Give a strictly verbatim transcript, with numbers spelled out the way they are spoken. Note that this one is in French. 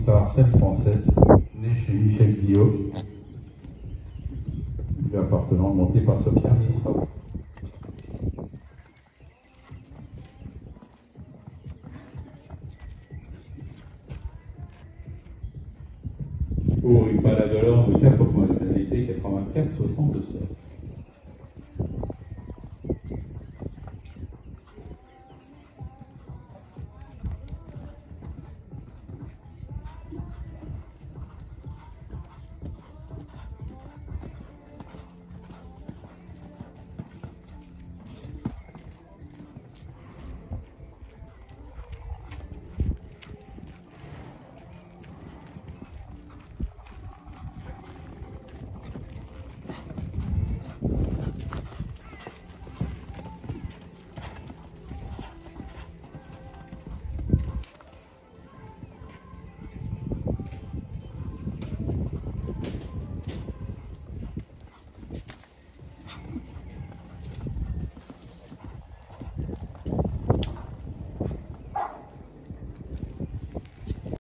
savoir-faire français, né chez Michel Guillot, lieu appartenant monté par Sophia Misra. Pour une balade de l'or de quatre points, de qualité quatre-vingt-quatre soixante-sept.